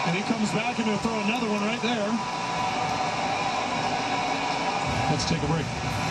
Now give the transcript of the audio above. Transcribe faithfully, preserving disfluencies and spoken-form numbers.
And he comes back and he'll throw another one right there. Let's take a break.